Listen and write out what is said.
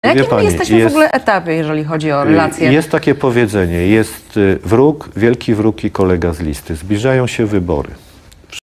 Na jakim my jesteśmy jest, w ogóle etapie, jeżeli chodzi o relacje? Jest takie powiedzenie, jest wróg, wielki wróg i kolega z listy. Zbliżają się wybory.